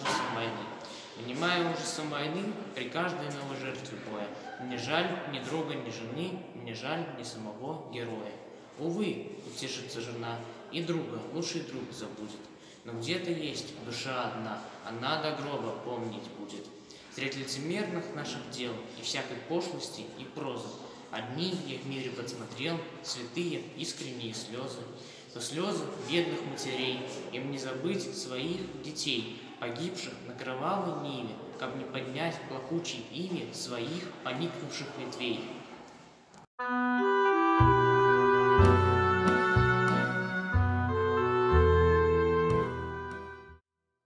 ужасом войны. Понимая ужасом войны при каждой новой жертве боя, мне жаль ни друга, ни жены, мне жаль ни самого героя. Увы, утешится жена, и друга лучший друг забудет. Но где-то есть душа одна, она до гроба помнить будет. Средь лицемерных наших дел и всякой пошлости и прозы одни я в мире подсмотрел святые искренние слезы. То слезы бедных матерей, им не забыть своих детей, погибших на кровавой ниве, как не поднять плакучей иве своих поникнувших ветвей.